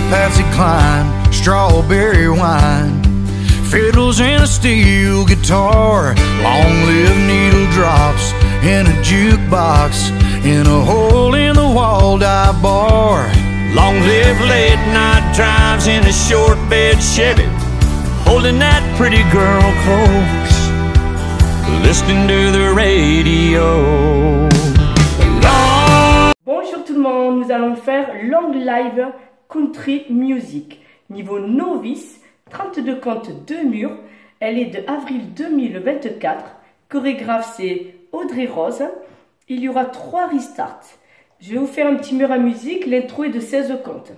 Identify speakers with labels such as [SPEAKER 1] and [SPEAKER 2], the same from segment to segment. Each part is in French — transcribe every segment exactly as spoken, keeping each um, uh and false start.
[SPEAKER 1] Patsy Cline, strawberry wine, fiddles and a steel guitar, long live needle drops in a jukebox, in a hole in the wall dive bar.
[SPEAKER 2] Long live late night drives in a short bed Chevy, holding that pretty girl close, listening to the radio. Long...
[SPEAKER 3] Bonjour tout le monde, nous allons faire Long Live Country Music. Niveau novice, trente-deux comptes, deux murs. Elle est de avril deux mille vingt-quatre. Chorégraphe c'est Audrey Rose. Il y aura trois restarts. Je vais vous faire un petit mur à musique. L'intro est de seize comptes.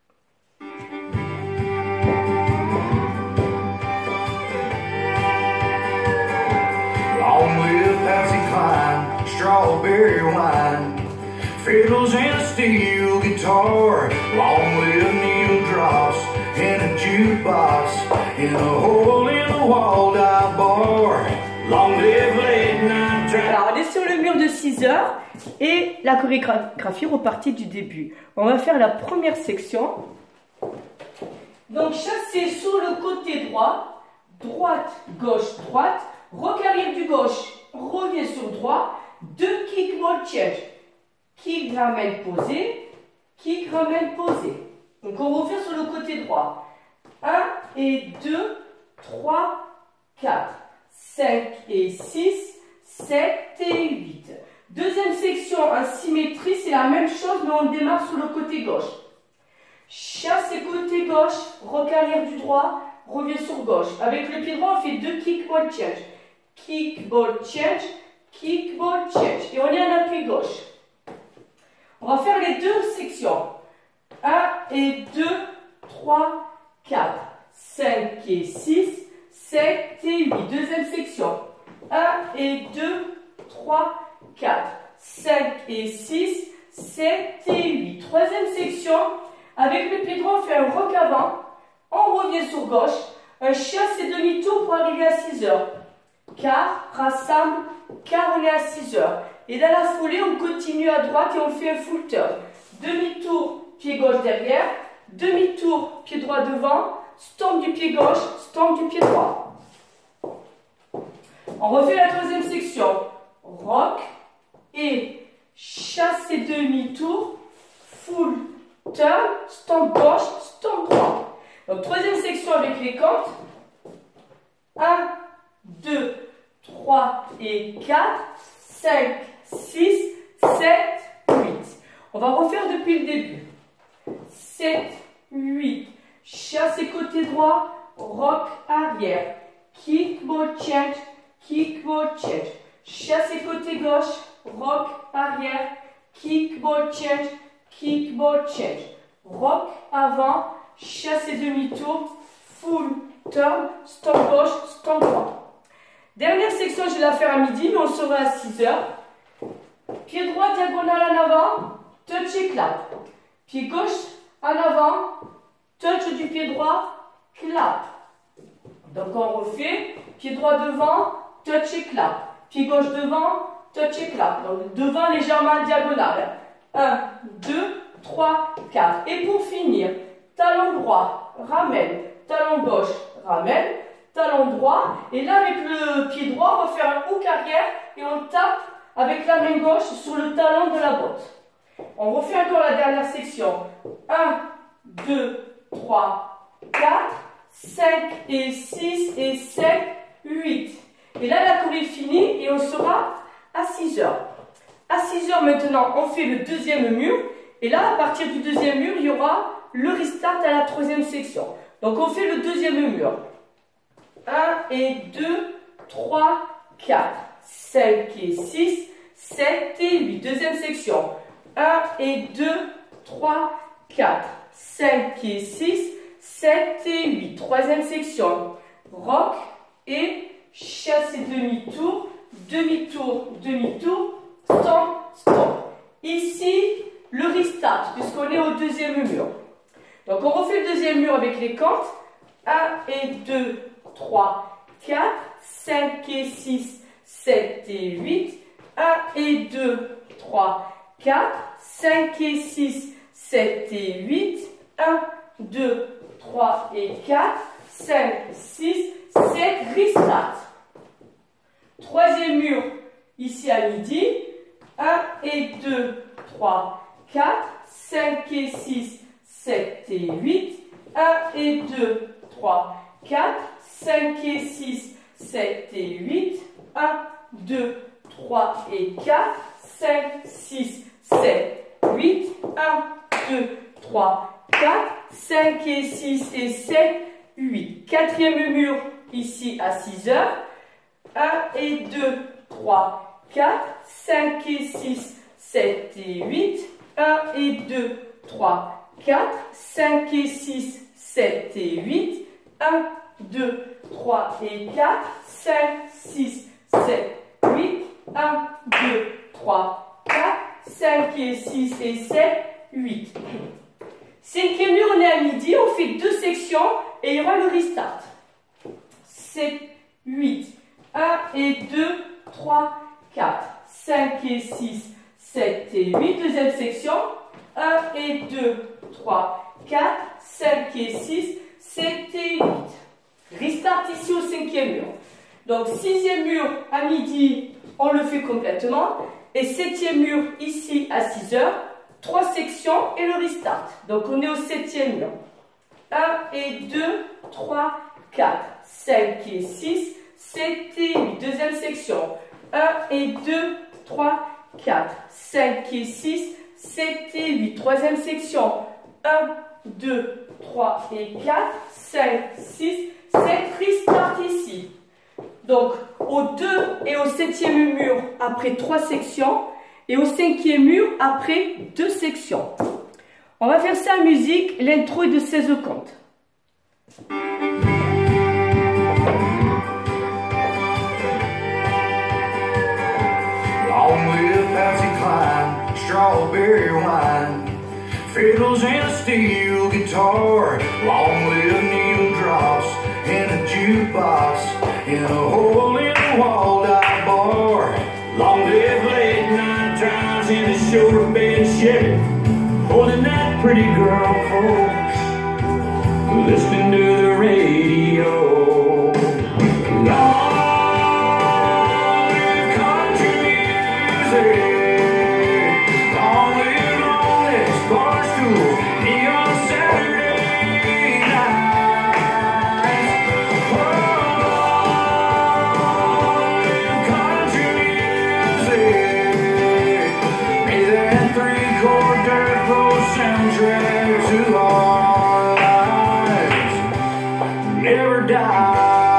[SPEAKER 1] Long live Patsy Cline, strawberry wine, fiddles and a steel guitar, long live needle drops in a jukebox, in a hole in the wall dive bar. Long live late night drive.
[SPEAKER 3] Alors on est sur le mur de six heures et la chorégraphie repartit du début. On va faire la première section. Donc chasser sur le côté droit, droite, gauche, droite, rock arrière du gauche, revient sur droit, deux kick ball change, kick ramène posé, kick ramène posé. Donc on refait sur le côté droit. un et deux, trois, quatre, cinq et six, sept et huit. Deuxième section en symétrie, c'est la même chose, mais on démarre sur le côté gauche. Chasse et côté gauche, rock arrière du droit, revient sur gauche. Avec le pied droit, on fait deux kick ball change. Kick ball change, kick ball change. Et on est en appui gauche. On va faire les deux sections. un et deux, trois, quatre, cinq et six, sept et huit. Deuxième section. un et deux, trois, quatre, cinq et six, sept et huit. Troisième section. Avec le pied droit, on fait un rock avant. On revient sur gauche. Un chasse et demi-tour pour arriver à six heures. Quart, rassemble, quart, on est à six heures. Et dans la foulée, on continue à droite et on fait un full turn. Demi-tour, pied gauche derrière. Demi-tour, pied droit devant. Stomp du pied gauche, stomp du pied droit. On refait la troisième section. Rock et chasse et demi-tour. Full turn, stomp gauche, stomp droit. Donc troisième section avec les comptes. un, deux, trois et quatre, cinq, six, sept, huit. On va refaire depuis le début. sept, huit. Chasse et côté droit, rock arrière. Kick ball change, kick ball change. Chasse et côté gauche, rock arrière. Kick ball change, kick ball change. Rock avant, chasse et demi-tour, full turn, stomp gauche, stomp droit. Dernière section, je vais la faire à midi, mais on sera à six heures. Pied droit, diagonale en avant, touch et clap. Pied gauche, en avant, touch du pied droit, clap. Donc on refait, pied droit devant, touch et clap. Pied gauche devant, touch et clap. Donc devant, légèrement en diagonale. un, deux, trois, quatre. Et pour finir, talon droit, ramène. Talon gauche, ramène. Talon droit, et là avec le pied droit, on va faire un hook arrière et on tape avec la main gauche sur le talon de la botte. On refait encore la dernière section. un, deux, trois, quatre, cinq et six et sept, huit. Et là la choré est finie et on sera à six heures. À six heures maintenant, on fait le deuxième mur. Et là, à partir du deuxième mur, il y aura le restart à la troisième section. Donc on fait le deuxième mur. un et deux, trois, quatre, cinq et six, sept et huit. Deuxième section. un et deux, trois, quatre, cinq et six, sept et huit. Troisième section. Rock et chasse et demi-tour, demi-tour, demi-tour, stomp, stomp. Ici, le restart, puisqu'on est au deuxième mur. Donc on refait le deuxième mur avec les comptes. un et deux, trois, quatre, cinq et six, sept et huit. un et deux, trois, quatre, cinq et six, sept et huit. un, deux, trois et quatre, cinq, six, sept, restart. Troisième mur, ici à midi, un et deux, trois, quatre, cinq et six, sept et huit, un et deux, trois, quatre, cinq et six, sept et huit, un, deux, trois et quatre, cinq, six, sept, huit, un, deux, trois, quatre, cinq et six et sept, huit. Quatrième mur, ici à six heures, un et deux, trois, quatre, cinq et six, sept et huit, un et deux, trois, quatre, cinq et six, sept et huit, un, deux, trois et quatre, cinq, six, sept, huit, un, deux, trois, quatre, cinq et six et sept, huit. Cinquième mur, on est à midi, on fait deux sections et il y aura le restart. sept, huit, un et deux, trois, quatre, cinq et six, sept et huit. Deuxième section, un et deux, trois, quatre, cinq et six, sept et huit. Restart ici au cinquième mur. Donc sixième mur à midi, on le fait complètement. Et septième mur ici à six heures, trois sections et le restart. Donc on est au septième mur. un et deux, trois, quatre, cinq et six, sept et huit. Deuxième section. un et deux, trois, quatre, cinq et six, sept et huit. Troisième section. un, deux, trois et quatre, cinq, six, sept. Restart ici. Donc au deux et au septième mur après trois sections et au cinquième mur après deux sections. On va faire ça en musique. L'intro est de seize comptes.
[SPEAKER 1] Long live Patsy Cline, strawberry wine, fiddles and a steel guitar. Long live needle drops in a jukebox in a hole in the wall dive bar.
[SPEAKER 2] Long live late night drives in a short bed Chevy, holding that pretty girl close, listening to the radio. Long live country music, long live long legs, bar stools, neon Saturday nights. Oh, long live country music, may that three-chord dirt road soundtrack to our lives never die.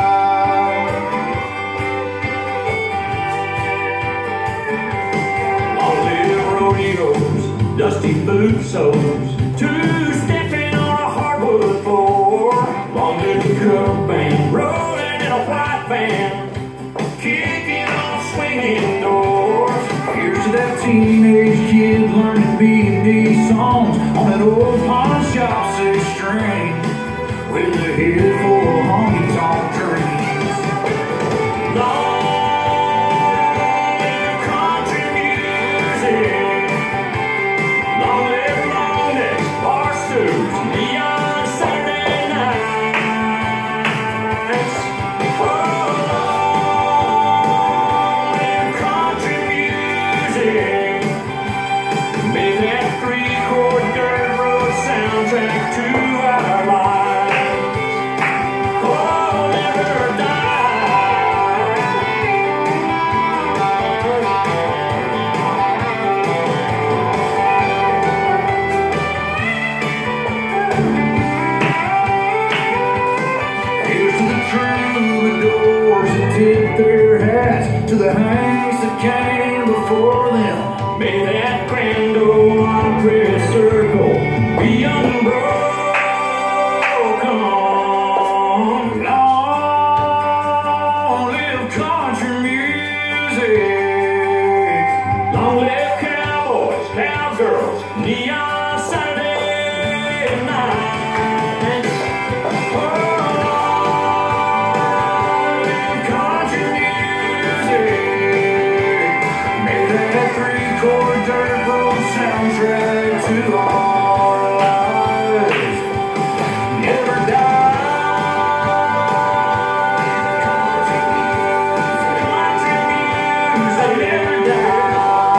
[SPEAKER 2] Long live rodeos, dusty boot soles, two-stepping on a hardwood floor. Long live the cover band, rolling in a white van, kicking on swinging doors.
[SPEAKER 1] Here's to that teenage kid learning B and D songs on that old pawn shop six string with a head full of honky-tonk dreams.
[SPEAKER 2] Long live country music, long live long necks, bar stools, neon Saturday nights. Oh, long live country music, may that three-chord dirt road soundtrack to our lives. Oh, never die.
[SPEAKER 1] Here's to the troubadours that tip their hats to the hanks that came before them.
[SPEAKER 2] May that grand old Opry circle be unbroken.
[SPEAKER 1] Long live country music.
[SPEAKER 2] Long live cowboys, cowgirls, neon Saturday nights. Oh, long live country music. May that
[SPEAKER 1] never die.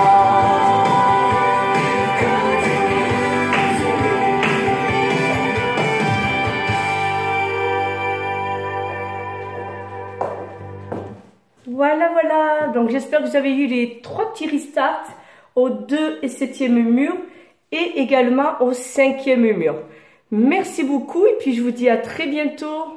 [SPEAKER 3] Voilà, voilà. Donc j'espère que vous avez eu les trois petits restarts au deux et septième mur et également au cinquième mur. Merci beaucoup et puis je vous dis à très bientôt.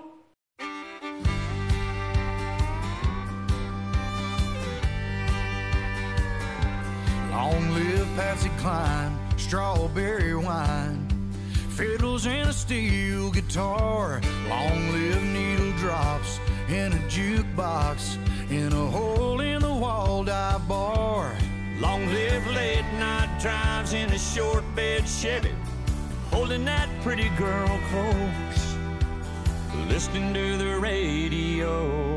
[SPEAKER 1] Long live Patsy Cline, strawberry wine, fiddles and a steel guitar. Long live needle drops in a jukebox, in a hole in the wall dive bar.
[SPEAKER 2] Long live late night drives in a short bed Chevy, holding that pretty girl close, listening to the radio.